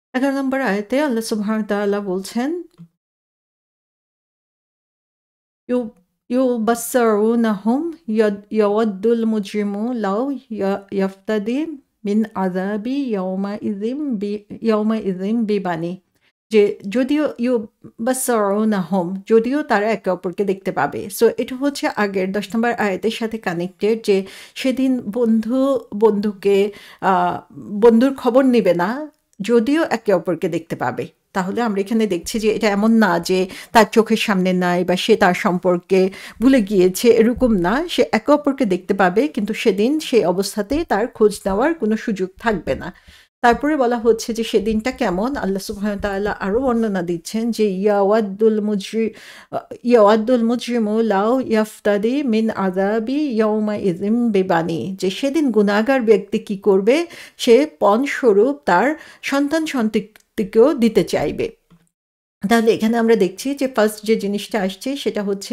11 নম্বর আয়াতে আল্লাহ সুবহানাহু ওয়া তাআলা বলছেন, ইউ ইউবাসসিরুনাহুম ইয়াওয়াদ্দুল মুজরিমু লাউ ইয়াফতাদি মিন আযাবি ইয়াউমাইযিন বিবানি। যে যদিও ইউবাসসিরুনাহুম, যদিও তারা একে অপরকে দেখতে পাবে। সো এটা হচ্ছে আগের 10 নম্বর আয়াতের সাথে কানেক্টেড, যে সেদিন বন্ধু বন্ধুকে বন্ধুর খবর নিবে না, যদিও একে অপরকে দেখতে পাবে। তাহলে আমরা এখানে দেখছি যে এটা এমন না যে তার চোখের সামনে নাই বা সে তার সম্পর্কে ভুলে গিয়েছে, এরকম না। সে একে অপরকে দেখতে পাবে, কিন্তু সেদিন সেই অবস্থাতেই তার খোঁজ নেওয়ার কোনো সুযোগ থাকবে না। তারপরে বলা হচ্ছে যে সেদিনটা কেমন, আল্লাহ সুবহানাহু ওয়া তাআলা আরও বর্ণনা দিচ্ছেন যে ইয়াওয়াদ্দুল মুজরিমু লাউ ইয়াফতাদি মিন আযাবি ইয়াউমাইযিন বিবানি। যে সেদিন গুনাহগার ব্যক্তি কি করবে, সে পণস্বরূপ তার সন্তান সন্ততিকেও দিতে চাইবে। তাহলে এখানে আমরা দেখছি যে ফার্স্ট যে জিনিসটা আসছে সেটা হচ্ছে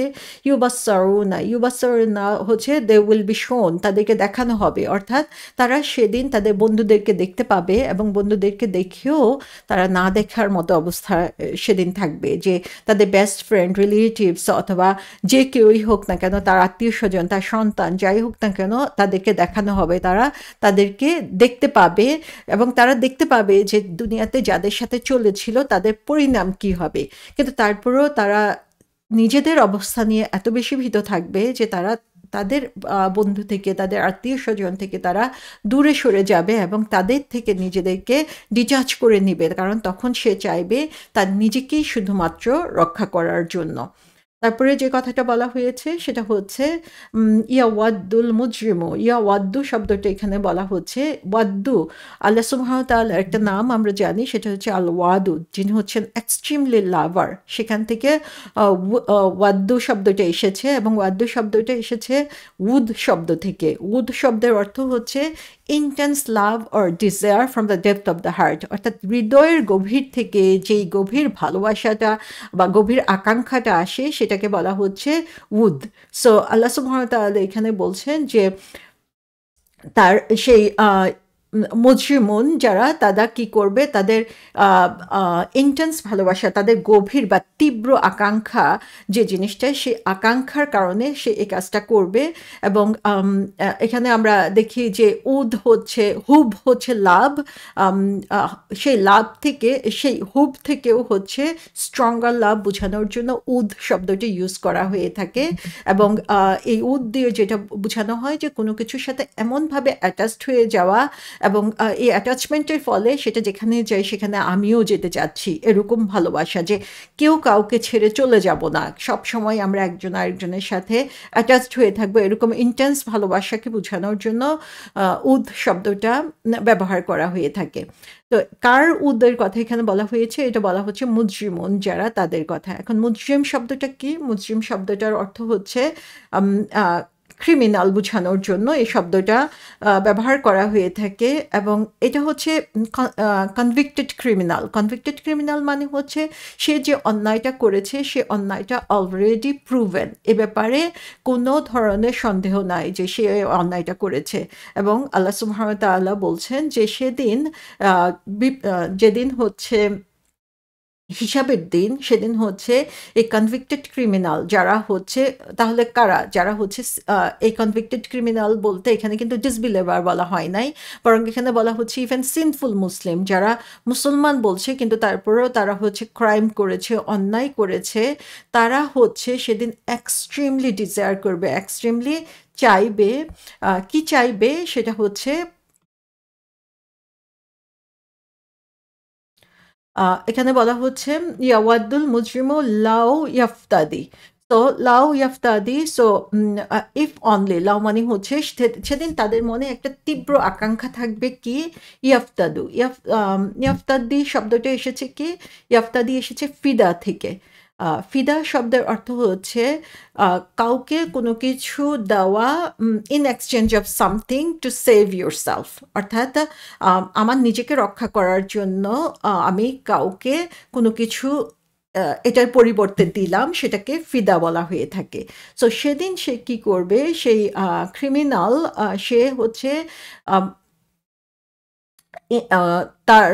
ইউবাসসারুনা হচ্ছে দে উইল বি শোন, তাদেরকে দেখানো হবে। অর্থাৎ তারা সেদিন তাদের বন্ধুদেরকে দেখতে পাবে, এবং বন্ধুদেরকে দেখেও তারা না দেখার মতো অবস্থা সেদিন থাকবে। যে তাদের বেস্ট ফ্রেন্ড, রিলেটিভস অথবা যে কেউই হোক না কেন, তার আত্মীয় স্বজন, তার সন্তান, যাই হোক না কেন, তাদেরকে দেখানো হবে। তারা তাদেরকে দেখতে পাবে, এবং তারা দেখতে পাবে যে দুনিয়াতে যাদের সাথে চলেছিল তাদের পরিণাম কি হবে। কিন্তু তারপরেও তারা নিজেদের অবস্থা নিয়ে এত বেশি ভীত থাকবে যে তারা তাদের বন্ধু থেকে, তাদের আত্মীয় স্বজন থেকে তারা দূরে সরে যাবে এবং তাদের থেকে নিজেদেরকে ডিটাচ করে নিবে, কারণ তখন সে চাইবে তার নিজেকেই শুধুমাত্র রক্ষা করার জন্য। তারপরে যে কথাটা বলা হয়েছে সেটা হচ্ছে ইয়াওয়াদ্দুল মুজরিমু। ইয়াওয়াদ্দু শব্দটা এখানে বলা হচ্ছে ওয়াদ্দু। আল্লাহ সুবহানাহু ওয়া তাআলার একটা নাম আমরা জানি, সেটা হচ্ছে আল ওয়াদুদ, যিনি হচ্ছেন এক্সট্রিমলি লাভার। সেখান থেকে ওয়াদ্দু শব্দটা এসেছে, এবং ওয়াদ্দু শব্দটা এসেছে উদ শব্দ থেকে। উদ শব্দের অর্থ হচ্ছে intense love or desire from the depth of the heart, অর্থাৎ হৃদয়ের গভীর থেকে যেই গভীর ভালোবাসাটা বা গভীর আকাঙ্ক্ষাটা আসে সেটাকে বলা হচ্ছে উদ। সো আল্লাহ সুবহানাহু ওয়া তাআলা এখানে বলছেন যে তার সেই মুজরিমুন যারা, তারা কি করবে, তাদের ইন্টেন্স ভালোবাসা, তাদের গভীর বা তীব্র আকাঙ্ক্ষা, যে জিনিসটা, সেই আকাঙ্ক্ষার কারণে সে এই কাজটা করবে। এবং এখানে আমরা দেখি যে উদ হচ্ছে, হুব হচ্ছে লাভ, সেই লাভ থেকে, সেই হুব থেকেও হচ্ছে স্ট্রঙ্গার লাভ বোঝানোর জন্য উদ শব্দটি ইউজ করা হয়ে থাকে। এবং এই উদ দিয়ে যেটা বোঝানো হয় যে কোনো কিছুর সাথে এমনভাবে অ্যাটাচড হয়ে যাওয়া, এবং এই অ্যাটাচমেন্টের ফলে সেটা যেখানে যাই সেখানে আমিও যেতে চাচ্ছি, এরকম ভালোবাসা, যে কেউ কাউকে ছেড়ে চলে যাব না, সব সময় আমরা একজন আরেকজনের সাথে অ্যাটাচড হয়ে থাকবো, এরকম ইন্টেন্স ভালোবাসাকে বোঝানোর জন্য উদ শব্দটা ব্যবহার করা হয়ে থাকে। তো কার উদের কথা এখানে বলা হয়েছে, এটা বলা হচ্ছে মুজরিমুন যারা, তাদের কথা। এখন মুজরিম শব্দটা কি? মুজরিম শব্দটার অর্থ হচ্ছে ক্রিমিনাল বোঝানোর জন্য এই শব্দটা ব্যবহার করা হয়ে থাকে। এবং এটা হচ্ছে কনভিক্টেড ক্রিমিনাল। কনভিক্টেড ক্রিমিনাল মানে হচ্ছে সে যে অন্যায়টা করেছে সে অন্যায়টা অলরেডি প্রুভেন, এ ব্যাপারে কোনো ধরনের সন্দেহ নাই যে সে অন্যায়টা করেছে। এবং আল্লাহ সুবহানাহু ওয়া তাআলা বলছেন যে সেদিন, যেদিন হচ্ছে হিসাবের দিন, সেদিন হচ্ছে এই কনভিক্টেড ক্রিমিনাল যারা হচ্ছে, তাহলে কারা, যারা হচ্ছে এই কনভিক্টেড ক্রিমিনাল বলতে এখানে কিন্তু ডিসবিলিভার বলা হয় নাই, বরং এখানে বলা হচ্ছে ইভেন সিনফুল মুসলিম, যারা মুসলমান বলছে কিন্তু তারপরেও তারা হচ্ছে ক্রাইম করেছে, অন্যায় করেছে, তারা হচ্ছে সেদিন এক্সট্রিমলি ডিজায়ার করবে, এক্সট্রিমলি চাইবে। কি চাইবে সেটা হচ্ছে, এখানে বলা হচ্ছে ইয়াওয়াদ্দুল মুজরিমু লাউ ইয়াফতাদি। তো লাউ ইয়াফতাদি, সো ইফ অনলি, লাউ মানে হচ্ছে সেদিন তাদের মনে একটা তীব্র আকাঙ্ক্ষা থাকবে কি ইয়াফতাদু। ইয়াফতাদি শব্দটা এসেছে কি, ইয়াফতাদি এসেছে ফিদা থেকে। ফিদা শব্দের অর্থ হচ্ছে কাউকে কোনো কিছু দেওয়া in exchange of something to save your self. অর্থাৎ আমার নিজেকে রক্ষা করার জন্য আমি কাউকে কোনো কিছু এটার পরিবর্তে দিলাম, সেটাকে ফিদা বলা হয়ে থাকে। সো সেদিন সে কি করবে, সেই ক্রিমিনাল, সে হচ্ছে তার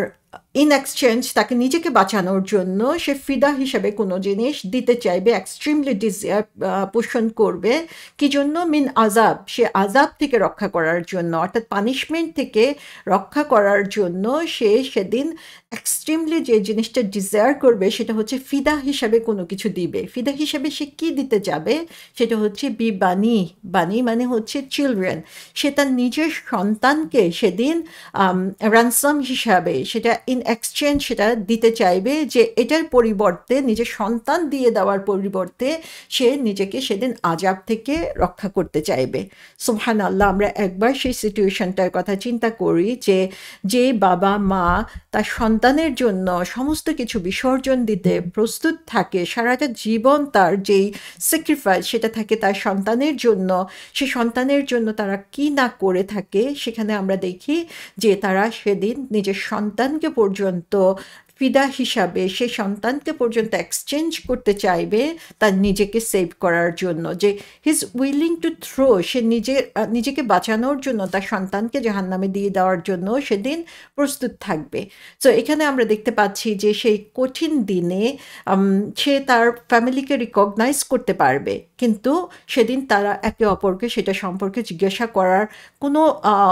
ইন এক্সচেঞ্জ তাকে নিজেকে বাঁচানোর জন্য সে ফিদা হিসাবে কোনো জিনিস দিতে চাইবে, এক্সট্রিমলি ডিজায়ার পোষণ করবে। কি জন্য? মিন আজাব, সে আজাব থেকে রক্ষা করার জন্য, অর্থাৎ পানিশমেন্ট থেকে রক্ষা করার জন্য সে সেদিন এক্সট্রিমলি যে জিনিসটা ডিজায়ার করবে সেটা হচ্ছে ফিদা হিসাবে কোনো কিছু দিবে। ফিদা হিসাবে সে কি দিতে যাবে? সেটা হচ্ছে বানি, বানি মানে হচ্ছে চিলড্রেন। সে তার নিজের সন্তানকে সেদিন র্যানসাম হিসাবে, সেটা ইন এক্সচেঞ্জ সেটা দিতে চাইবে, যে এটার পরিবর্তে, নিজের সন্তান দিয়ে দেওয়ার পরিবর্তে সে নিজেকে সেদিন আজাব থেকে রক্ষা করতে চাইবে। সুবহানাল্লাহ, আমরা একবার সেই সিচুয়েশনটার কথা চিন্তা করি যে যে বাবা মা তার সন্তানের জন্য সমস্ত কিছু বিসর্জন দিতে প্রস্তুত থাকে, সারাটা জীবন তার যেই স্যাক্রিফাইস সেটা থাকে তার সন্তানের জন্য, সে সন্তানের জন্য তারা কি না করে থাকে, সেখানে আমরা দেখি যে তারা সেদিন নিজের সন্তানকে পর্যন্ত ফিদা হিসাবে, সে সন্তানকে পর্যন্ত এক্সচেঞ্জ করতে চাইবে তার নিজেকে সেভ করার জন্য, যে he is willing to throw, সে নিজেকে বাঁচানোর জন্য তার সন্তানকে জাহান্নামে দিয়ে দেওয়ার জন্য সেদিন প্রস্তুত থাকবে। সো এখানে আমরা দেখতে পাচ্ছি যে সেই কঠিন দিনে সে তার ফ্যামিলিকে রিকগনাইজ করতে পারবে, কিন্তু সেদিন তারা একে অপরকে সেটা সম্পর্কে জিজ্ঞাসা করার কোনো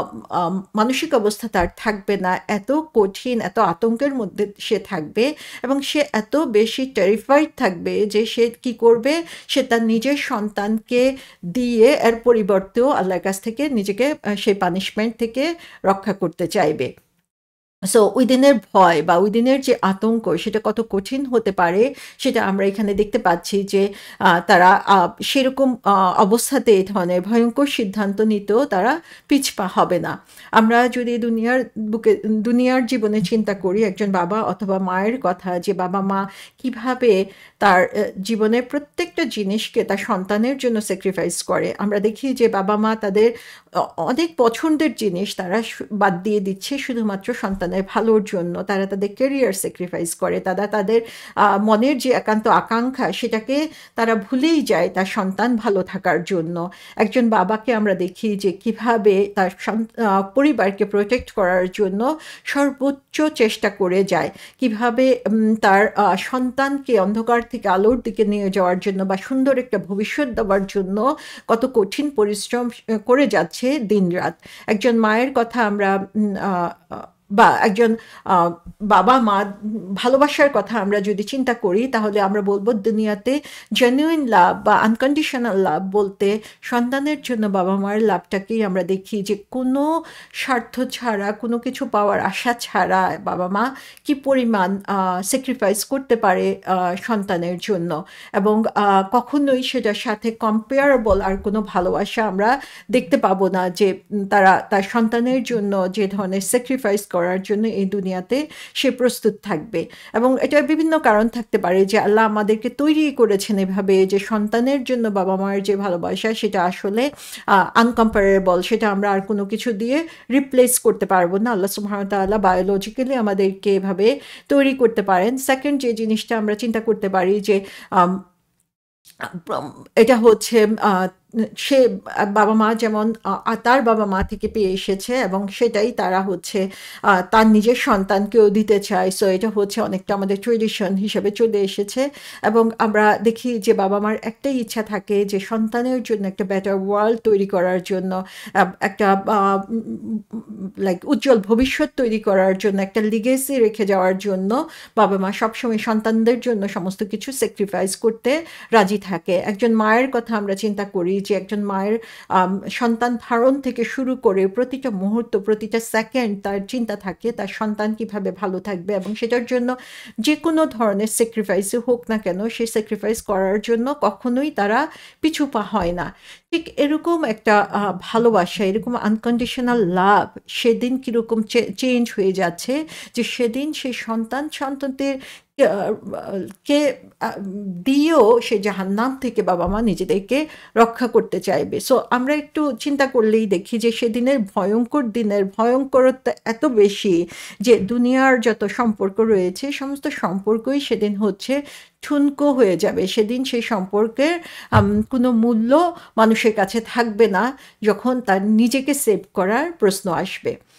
মানসিক অবস্থা তার থাকবে না। এত কঠিন, এত আতঙ্কের মধ্যে সে থাকবে এবং সে এত বেশি টেরিফাইড থাকবে যে সে কি করবে, সে তার নিজের সন্তানকে দিয়ে এর পরিবর্তেও আল্লাহর কাছ থেকে নিজেকে সেই পানিশমেন্ট থেকে রক্ষা করতে চাইবে। সো ওই দিনের ভয় বা ওই দিনের যে আতঙ্ক সেটা কত কঠিন হতে পারে সেটা আমরা এখানে দেখতে পাচ্ছি, যে তারা সেরকম অবস্থাতে এই ধরনের ভয়ঙ্কর সিদ্ধান্ত নিতেও তারা পিছপা হবে না। আমরা যদি দুনিয়ার জীবনে চিন্তা করি, একজন বাবা অথবা মায়ের কথা, যে বাবা মা কিভাবে তার জীবনের প্রত্যেকটা জিনিসকে তার সন্তানের জন্য স্যাক্রিফাইস করে। আমরা দেখি যে বাবা মা তাদের অনেক পছন্দের জিনিস তারা বাদ দিয়ে দিচ্ছে শুধুমাত্র সন্তানের ভালোর জন্য। তারা তাদের ক্যারিয়ার স্যাক্রিফাইস করে, তারা তাদের মনের যে একান্ত আকাঙ্ক্ষা সেটাকে তারা ভুলেই যায় তার সন্তান ভালো থাকার জন্য। একজন বাবাকে আমরা দেখি যে কিভাবে তার পরিবারকে প্রোটেক্ট করার জন্য সর্বোচ্চ চেষ্টা করে যায়, কিভাবে তার সন্তানকে অন্ধকার থেকে আলোর দিকে নিয়ে যাওয়ার জন্য বা সুন্দর একটা ভবিষ্যৎ দেওয়ার জন্য কত কঠিন পরিশ্রম করে যাচ্ছে দিনরাত। একজন মায়ের কথা আমরা বা একজন বাবা মা ভালোবাসার কথা আমরা যদি চিন্তা করি, তাহলে আমরা বলবো দুনিয়াতে জেনুইন লাভ বা আনকন্ডিশনাল লাভ বলতে সন্তানের জন্য বাবা মায়ের লাভটাকেই আমরা দেখি, যে কোনো স্বার্থ ছাড়া, কোনো কিছু পাওয়ার আশা ছাড়া বাবা মা কি পরিমাণ স্যাক্রিফাইস করতে পারে সন্তানের জন্য, এবং কখনোই সেটার সাথে কম্পেয়ারেবল আর কোনো ভালোবাসা আমরা দেখতে পাবো না, যে তারা তার সন্তানের জন্য যে ধরনের স্যাক্রিফাইস করার জন্য এই দুনিয়াতে সে প্রস্তুত থাকবে। এবং এটার বিভিন্ন কারণ থাকতে পারে, যে আল্লাহ আমাদেরকে তৈরি করেছেন এভাবে যে সন্তানের জন্য বাবা মায়ের যে ভালোবাসা সেটা আসলে আনকম্পারেবল, সেটা আমরা আর কোনো কিছু দিয়ে রিপ্লেস করতে পারবো না। আল্লাহ সুবহানাহু ওয়া তাআলা বায়োলজিক্যালি আমাদেরকে এভাবে তৈরি করতে পারেন। সেকেন্ড যে জিনিসটা আমরা চিন্তা করতে পারি, যে এটা হচ্ছে সে বাবা মা যেমন তার বাবা মা থেকে পেয়ে এসেছে এবং সেটাই তারা হচ্ছে তার নিজের সন্তানকেও দিতে চায়। সো এটা হচ্ছে অনেকটা আমাদের ট্রেডিশন হিসেবে চলে এসেছে, এবং আমরা দেখি যে বাবা মার একটাই ইচ্ছা থাকে যে সন্তানের জন্য একটা বেটার ওয়ার্ল্ড তৈরি করার জন্য, একটা লাইক উজ্জ্বল ভবিষ্যৎ তৈরি করার জন্য, একটা লিগেসি রেখে যাওয়ার জন্য বাবা মা সবসময় সন্তানদের জন্য সমস্ত কিছু স্যাক্রিফাইস করতে রাজি থাকে। একজন মায়ের কথা আমরা চিন্তা করি, যে একজন মায়ের সন্তান ধারণ থেকে শুরু করে প্রতিটা মুহূর্ত, প্রতিটা সেকেন্ড তার চিন্তা থাকে তার সন্তান কিভাবে ভালো থাকবে, এবং সেটার জন্য যে কোনো ধরনের স্যাক্রিফাইসই হোক না কেন সেই স্যাক্রিফাইস করার জন্য কখনোই তারা পিছু পা হয় না। ঠিক এরকম একটা ভালোবাসা, এরকম আনকন্ডিশনাল লাভ সেদিন কীরকম চেঞ্জ হয়ে যাচ্ছে, যে সেদিন সেই সন্তানদের কে দিয়েও সে জাহান্নাম থেকে বাবা মা নিজেদেরকে রক্ষা করতে চাইবে। সো আমরা একটু চিন্তা করলেই দেখি যে সেদিনের দিনের ভয়ঙ্করতা এত বেশি, যে দুনিয়ার যত সম্পর্ক রয়েছে সমস্ত সম্পর্কই সেদিন হচ্ছে ঠুনকো হয়ে যাবে। সেদিন সেই সম্পর্কের কোনো মূল্য মানুষের কাছে থাকবে না যখন তার নিজেকে সেভ করার প্রশ্ন আসবে।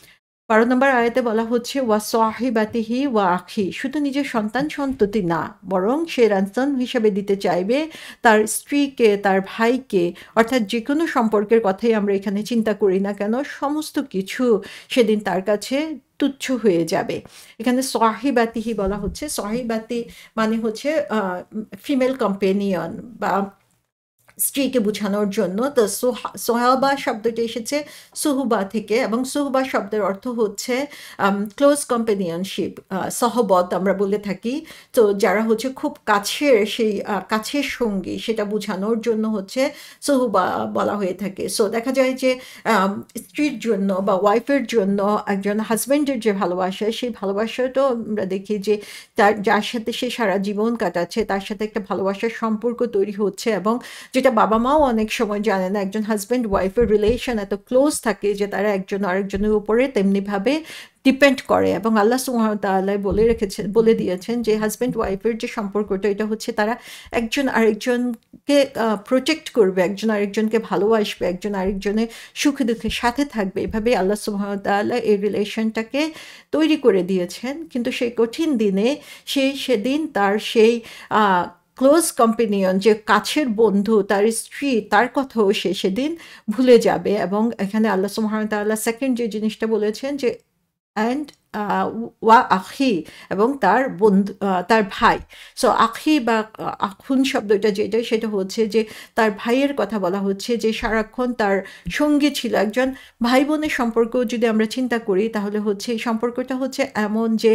12 নম্বর আয়াতে বলা হচ্ছে ওয়া সাহিবাতিহি ওয়া আখি, শুধু নিজের সন্তান সন্ততি না, বরং সে ransom হিসাবে দিতে চাইবে তার স্ত্রীকে, তার ভাইকে, অর্থাৎ যে কোনো সম্পর্কের কথাই আমরা এখানে চিন্তা করি না কেন, সমস্ত কিছু সেদিন তার কাছে তুচ্ছ হয়ে যাবে। এখানে সাহিবাতিহি বলা হচ্ছে, সাহিবাতি মানে হচ্ছে ফিমেল কম্পেনিয়ন বা স্ত্রীকে বোঝানোর জন্য। তো সোহাবা শব্দটি এসেছে সুহুবা থেকে, এবং সুহুবা শব্দের অর্থ হচ্ছে ক্লোজ কম্পেনিয়নশিপ, সহবত আমরা বলে থাকি। তো যারা হচ্ছে খুব কাছের, সেই কাছের সঙ্গী, সেটা বোঝানোর জন্য হচ্ছে সুহুবা বলা হয়ে থাকে। সো দেখা যায় যে স্ত্রীর জন্য বা ওয়াইফের জন্য একজন হাজব্যান্ডের যে ভালোবাসা, সেই ভালোবাসাটাও আমরা দেখি যে যার সাথে সে সারা জীবন কাটাচ্ছে তার সাথে একটা ভালোবাসার সম্পর্ক তৈরি হচ্ছে, এবং যেটা বাবা মাও অনেক সময় জানে না। একজন হাজব্যান্ড ওয়াইফের রিলেশন এত ক্লোজ থাকে যে তারা একজন আরেকজনের উপরে তেমনিভাবে ডিপেন্ড করে। এবং আল্লাহ সুবহানাহু ওয়া তাআলা বলে দিয়েছেন যে হাজব্যান্ড ওয়াইফের যে সম্পর্কটা, এটা হচ্ছে তারা একজন আরেকজনকে প্রোটেক্ট করবে, একজন আরেকজনকে ভালোবাসবে, একজন আরেকজনের সুখে দুঃখে সাথে থাকবে। এভাবে আল্লাহ সুবহানাহু ওয়া তাআলা এই রিলেশনটাকে তৈরি করে দিয়েছেন। কিন্তু সেই কঠিন দিনে সেদিন তার সেই ক্লোজ কম্পেনিয়ন, যে কাছের বন্ধু, তার স্ত্রী, তার কথাও সে সেদিন ভুলে যাবে। এবং এখানে আল্লাহ সুবহানাহু ওয়া তাআলা সেকেন্ড যে জিনিসটা বলেছেন যে অ্যান্ড ওয়া আখি, এবং তার বন্ধু, তার ভাই। সো আখি বা আখুন শব্দটা যেটা, সেটা হচ্ছে যে তার ভাইয়ের কথা বলা হচ্ছে, যে সারাক্ষণ তার সঙ্গী ছিল। একজন ভাই বোনের সম্পর্ক যদি আমরা চিন্তা করি, তাহলে হচ্ছে এই সম্পর্কটা হচ্ছে এমন যে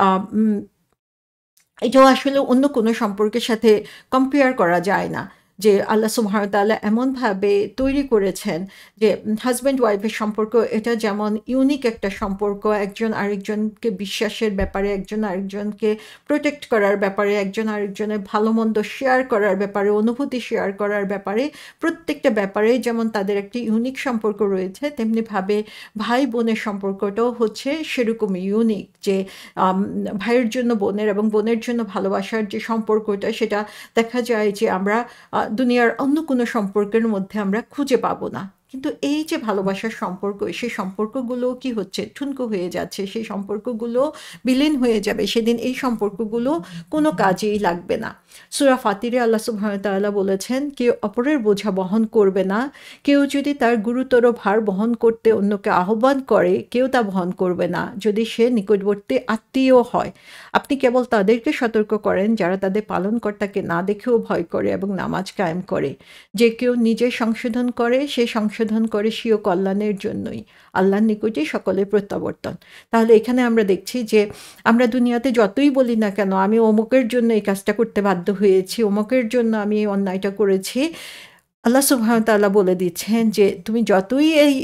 এটাও আসলে অন্য কোনো সম্পর্কের সাথে কম্পেয়ার করা যায় না। যে আল্লাহ সুবহানাহু ওয়া তাআলা এমনভাবে তৈরি করেছেন যে হাজব্যান্ড ওয়াইফের সম্পর্ক, এটা যেমন ইউনিক একটা সম্পর্ক, একজন আরেকজনকে বিশ্বাসের ব্যাপারে, একজন আরেকজনকে প্রোটেক্ট করার ব্যাপারে, একজন আরেকজনের ভালো মন্দ শেয়ার করার ব্যাপারে, অনুভূতি শেয়ার করার ব্যাপারে, প্রত্যেকটা ব্যাপারে যেমন তাদের একটি ইউনিক সম্পর্ক রয়েছে, তেমনিভাবে ভাই বোনের সম্পর্কটাও হচ্ছে সেরকমই ইউনিক। যে ভাইয়ের জন্য বোনের এবং বোনের জন্য ভালোবাসার যে সম্পর্কটা, সেটা দেখা যায় যে আমরা দুনিয়ার অন্য কোনো সম্পর্কের মধ্যে আমরা খুঁজে পাবো না। কিন্তু এই যে ভালোবাসার সম্পর্ক, সেই সম্পর্কগুলো কি হচ্ছে, ঠুনকো হয়ে যাচ্ছে, সেই সম্পর্কগুলো বিলীন হয়ে যাবে। সেদিন এই সম্পর্কগুলো কোনো কাজেই লাগবে না। সূরা ফাতিরে আল্লাহ সুবহানাহু ওয়া তাআলা বলেছেন, কেউ অপরের বোঝা বহন করবে না। কেউ যদি তার গুরুতর ভার বহন করতে অন্যকে আহ্বান করে, কেউ তা বহন করবে না, যদি সে নিকটবর্তী আত্মীয় হয়। আপনি কেবল তাদেরকে সতর্ক করেন যারা তাদের পালনকর্তাকে না দেখেও ভয় করে এবং নামাজ কায়েম করে। যে কেউ নিজে সংশোধন করে, সে সংশোধন করে স্বীয় কল্যাণের জন্যই। আল্লাহর নিকটেই সকলের প্রত্যাবর্তন। তাহলে এখানে আমরা দেখছি যে আমরা দুনিয়াতে যতই বলি না কেন, আমি অমুকের জন্য এই কাজটা করতে বাধ্য হয়েছি, অমুকের জন্য আমি এই অন্যায়টা করেছি, আল্লাহ সুবহানাহু ওয়া তাআলা বলে দিচ্ছেন যে তুমি যতই এই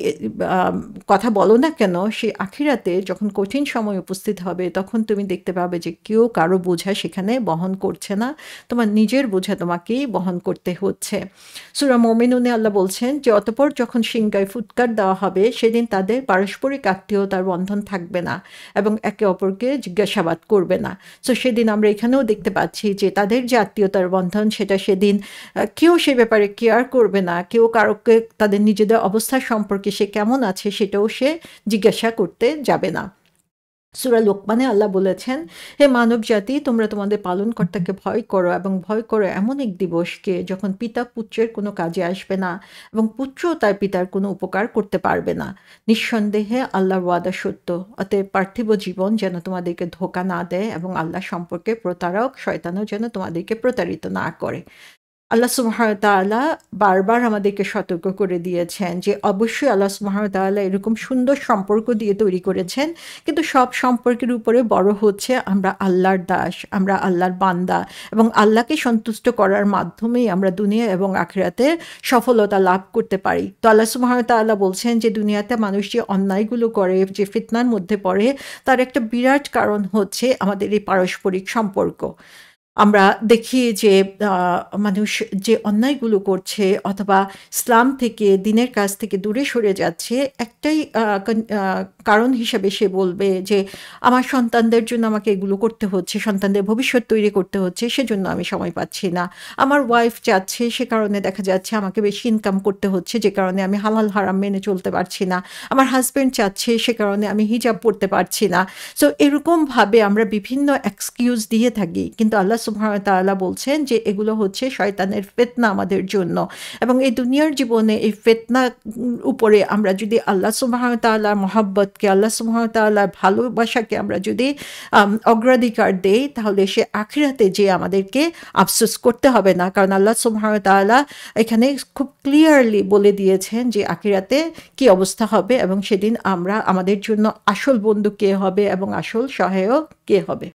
কথা বলো না কেন, সেই আখিরাতে যখন কঠিন সময় উপস্থিত হবে, তখন তুমি দেখতে পাবে যে কেউ কারো বোঝা সেখানে বহন করছে না, তোমার নিজের বোঝা তোমাকেই বহন করতে হচ্ছে। সূরা মুমিনুনে আল্লাহ বলছেন যে অতঃপর যখন সিংহায় ফুৎকার দেওয়া হবে, সেদিন তাদের পারস্পরিক আত্মীয়তার বন্ধন থাকবে না এবং একে অপরকে জিজ্ঞাসাবাদ করবে না। সো সেদিন আমরা এখানেও দেখতে পাচ্ছি যে তাদের যে আত্মীয়তার বন্ধন, সেটা সেদিন কেউ সে ব্যাপারে কেয়ার করবে না। কেউ কারোকে তাদের নিজেদের অবস্থা সম্পর্কে সে কেমন আছে সেটাও সে জিজ্ঞাসা করতে যাবে না। সূরা লোকমানে আল্লাহ বলেছেন, হে মানব জাতি, তোমরা তোমাদের পালনকর্তাকে ভয় করো, এবং ভয় করো এমন এক দিবসকে যখন পিতা পুত্রের কোনো কাজে আসবে না এবং পুত্রও তার পিতার কোনো উপকার করতে পারবে না। নিঃসন্দেহে আল্লাহর ওয়াদা সত্য। অতএব পার্থিব জীবন যেন তোমাদেরকে ধোঁকা না দেয়, এবং আল্লাহ সম্পর্কে প্রতারক শয়তানও যেন তোমাদেরকে প্রতারিত না করে। আল্লাহ সুবহানাহু ওয়া তাআলা বারবার আমাদেরকে সতর্ক করে দিয়েছেন যে অবশ্যই আল্লাহ সুবহানাহু ওয়া তাআলা এরকম সুন্দর সম্পর্ক দিয়ে তৈরি করেছেন, কিন্তু সব সম্পর্কের উপরে বড় হচ্ছে আমরা আল্লাহর দাস, আমরা আল্লাহর বান্দা, এবং আল্লাহকে সন্তুষ্ট করার মাধ্যমেই আমরা দুনিয়া এবং আখিরাতে সফলতা লাভ করতে পারি। তো আল্লাহ সুবহানাহু ওয়া তাআলা বলছেন যে দুনিয়াতে মানুষ যে অন্যায়গুলো করে, যে ফিতনার মধ্যে পড়ে, তার একটা বিরাট কারণ হচ্ছে আমাদের এই পারস্পরিক সম্পর্ক। আমরা দেখি যে মানুষ যে অন্যায়গুলো করছে অথবা ইসলাম থেকে, দিনের কাজ থেকে দূরে সরে যাচ্ছে, একটাই কারণ হিসাবে সে বলবে যে আমার সন্তানদের জন্য আমাকে এগুলো করতে হচ্ছে, সন্তানদের ভবিষ্যৎ তৈরি করতে হচ্ছে, সেজন্য আমি সময় পাচ্ছি না। আমার ওয়াইফ চাচ্ছে, সে কারণে দেখা যাচ্ছে আমাকে বেশি ইনকাম করতে হচ্ছে, যে কারণে আমি হালাল হারাম মেনে চলতে পারছি না। আমার হাজব্যান্ড চাচ্ছে, সে কারণে আমি হিজাব পড়তে পারছি না। সো এরকমভাবে আমরা বিভিন্ন এক্সকিউজ দিয়ে থাকি, কিন্তু আল্লাহ সুবহানাহু ওয়া তাআলা বলছেন যে এগুলো হচ্ছে শয়তানের ফিতনা আমাদের জন্য। এবং এই দুনিয়ার জীবনে এই ফিতনা উপরে আমরা যদি আল্লাহ সুবহানাহু ওয়া তাআলার মহব্বতকে, আল্লাহ সুবহানাহু ওয়া তাআলার ভালোবাসাকে আমরা যদি অগ্রাধিকার দেই, তাহলে সে আখিরাতে যে আমাদেরকে আফসোস করতে হবে না। কারণ আল্লাহ সুবহানাহু ওয়া তাআলা এখানে খুব ক্লিয়ারলি বলে দিয়েছেন যে আখিরাতে কি অবস্থা হবে, এবং সেদিন আমরা আমাদের জন্য আসল বন্ধু কে হবে এবং আসল সহায়ক কে হবে।